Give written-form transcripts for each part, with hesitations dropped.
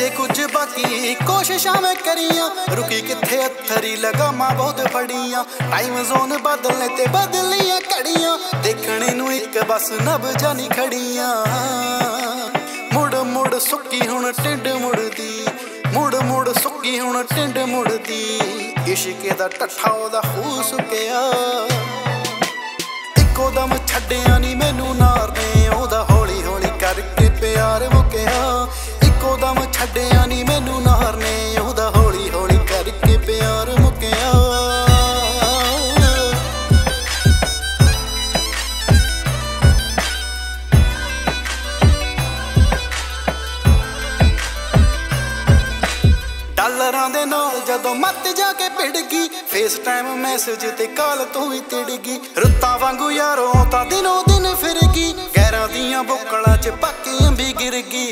अजे कुछ बाकी कोशिशां मैं करियां, रुकी किथे हत्थरी लगामा बहुत फड़ियां। टाइम जोन बदलने ते बदलियां घड़ियां, देखने नू एक बस नब्जां नी खड़ियां। मुड़ मुड़ सुक्की हुण टिंड मुड़दी, मुड़ मुड़ सुक्की हुण टिंड मुड़दी। इश्के दा टट्ठा ओदा खूह सुक्किया, इक्को दम छड्डिया नी मैनू नार ने ओदा हौली हौली करके प्यार मुक्किया। इक्को दम छड्डिया नी मैनू नार ने ओदा हौली हौली करके प्यार मुक्किया। डॉलरां दे नाल जदों मत जाके भिड़गी, फेस टाइम मैसेज ते कॉल तू ही तिड़गी। रुत्तां वांगू यारों तां दिनों दिन फिरगी, गैरां दियां बुक्कलां च पक्की अंबी गिरगी।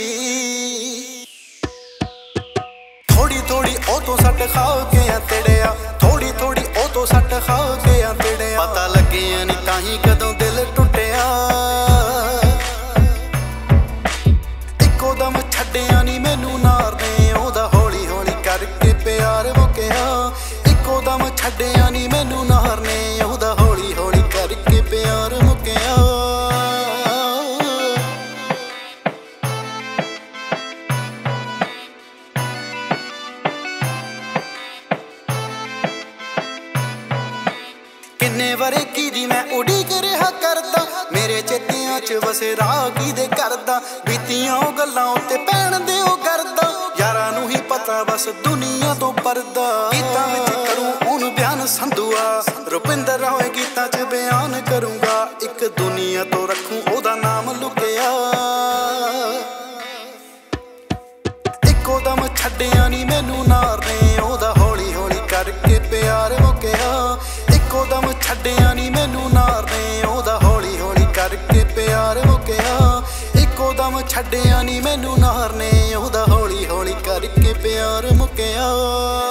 थोड़ी थोड़ी ओ तो सट खा के तिड़िया, थोड़ी थोड़ी ओ तो सट खा के तिड़िया। पता लग्गिया नी ताहीं कदों दिल टुटिया, इक्को दम छड्डिया नी मैनू नार ने ओदा हौली हौली करके प्यार मुक्किया। इक्को दम छड्डिया नी मैनू नार ने ओदा हौली हौली करके प्यार मुक्किया। किन्ने वरे की मैं उड़ीक रहा करदा, मेरे चेतियां च वसे राह की दे करदा। बीतियां ओ गल्लां उत्ते पैण दे ओ करदा, यारां नू ही पता बस दुनिया तो परदा। गीतां विच करूं हुण बयान संधुआ, रुपिंदर होए गीतां च बयान करूंगा। एक दुनिया तो रखूं ओदा नाम लुकिया, इक्को दम छड्डिया नी मैनू नार ने ओदा हौली हौली करके प्यार मुक्किया। इक्को दम छड्डिया नी मैनू नार ने ओदा हौली हौली करके प्यार मुक्किया। इक्को दम छड्डिया नी मैनू नार ने ओदा हौली हौली करके प्यार मुक्किया।